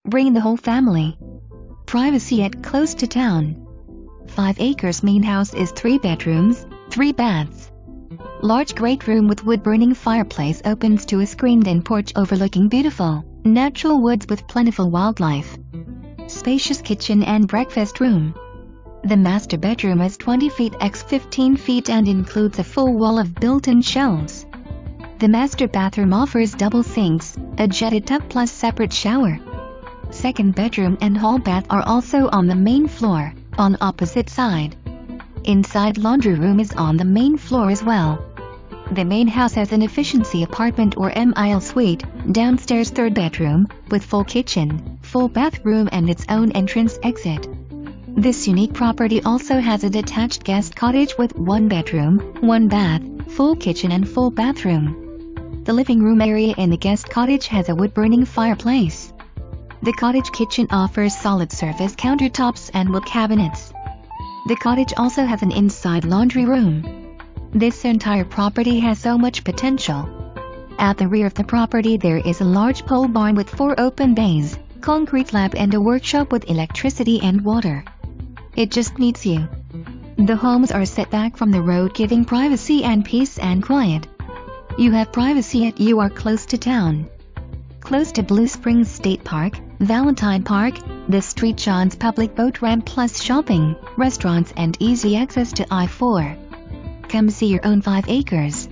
Bring the whole family. Privacy at close to town. 5 acres main house is 3 bedrooms, 3 baths. Large great room with wood-burning fireplace opens to a screened-in porch overlooking beautiful, natural woods with plentiful wildlife. Spacious kitchen and breakfast room. The master bedroom is 20 feet x 15 feet and includes a full wall of built-in shelves. The master bathroom offers double sinks, a jetted tub plus separate shower. Second bedroom and hall bath are also on the main floor, on opposite side. Inside laundry room is on the main floor as well. The main house has an efficiency apartment or MIL suite, downstairs 3rd bedroom, with full kitchen, full bathroom and its own entrance exit. This unique property also has a detached guest cottage with 1 bedroom, 1 bath, full kitchen and full bathroom. The living room area in the guest cottage has a wood-burning fireplace. The cottage kitchen offers solid surface countertops and wood cabinets. The cottage also has an inside laundry room. This entire property has so much potential. At the rear of the property there is a large pole barn with 4 open bays, concrete lab and a workshop with electricity and water. It just needs you. The homes are set back from the road, giving privacy and peace and quiet. You have privacy yet you are close to town. Close to Blue Springs State Park, Valentine Park, the St. John's public boat ramp plus shopping, restaurants and easy access to I-4. Come see your own 5 acres.